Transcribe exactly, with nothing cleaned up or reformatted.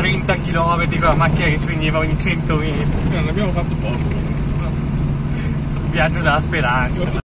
trenta chilometri con la macchina che spegneva ogni cento metri. Non abbiamo fatto poco. Un viaggio della speranza.